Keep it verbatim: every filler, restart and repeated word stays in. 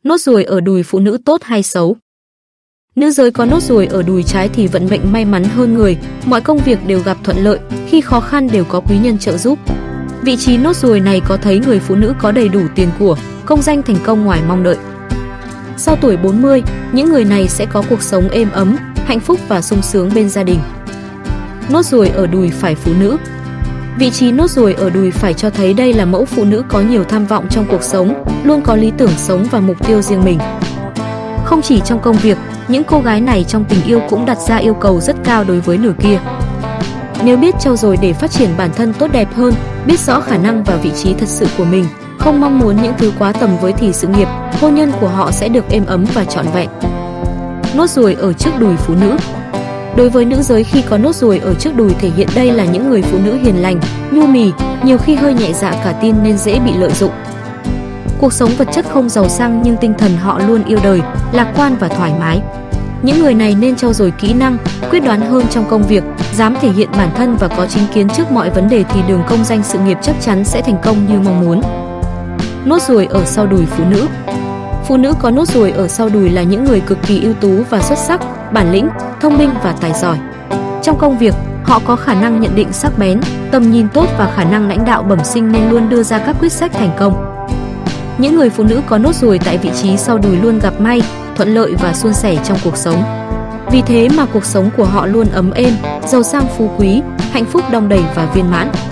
Nốt ruồi ở đùi phụ nữ tốt hay xấu? Nữ giới có nốt ruồi ở đùi trái thì vận mệnh may mắn hơn người, mọi công việc đều gặp thuận lợi, khi khó khăn đều có quý nhân trợ giúp. Vị trí nốt ruồi này có thấy người phụ nữ có đầy đủ tiền của, công danh thành công ngoài mong đợi. Sau tuổi bốn mươi, những người này sẽ có cuộc sống êm ấm, hạnh phúc và sung sướng bên gia đình. Nốt ruồi ở đùi phải phụ nữ. Vị trí nốt ruồi ở đùi phải cho thấy đây là mẫu phụ nữ có nhiều tham vọng trong cuộc sống, luôn có lý tưởng sống và mục tiêu riêng mình. Không chỉ trong công việc, những cô gái này trong tình yêu cũng đặt ra yêu cầu rất cao đối với nửa kia. Nếu biết trau dồi để phát triển bản thân tốt đẹp hơn, biết rõ khả năng và vị trí thật sự của mình, không mong muốn những thứ quá tầm với thì sự nghiệp, hôn nhân của họ sẽ được êm ấm và trọn vẹn. Nốt ruồi ở trước đùi phụ nữ. Đối với nữ giới, khi có nốt ruồi ở trước đùi thể hiện đây là những người phụ nữ hiền lành, nhu mì, nhiều khi hơi nhẹ dạ cả tin nên dễ bị lợi dụng. Cuộc sống vật chất không giàu sang nhưng tinh thần họ luôn yêu đời, lạc quan và thoải mái. Những người này nên trau dồi kỹ năng, quyết đoán hơn trong công việc, dám thể hiện bản thân và có chính kiến trước mọi vấn đề thì đường công danh sự nghiệp chắc chắn sẽ thành công như mong muốn. Nốt ruồi ở sau đùi phụ nữ. Phụ nữ có nốt ruồi ở sau đùi là những người cực kỳ ưu tú và xuất sắc, bản lĩnh, thông minh và tài giỏi. Trong công việc, họ có khả năng nhận định sắc bén, tầm nhìn tốt và khả năng lãnh đạo bẩm sinh nên luôn đưa ra các quyết sách thành công. Những người phụ nữ có nốt ruồi tại vị trí sau đùi luôn gặp may, thuận lợi và suôn sẻ trong cuộc sống. Vì thế mà cuộc sống của họ luôn ấm êm, giàu sang phú quý, hạnh phúc đong đầy và viên mãn.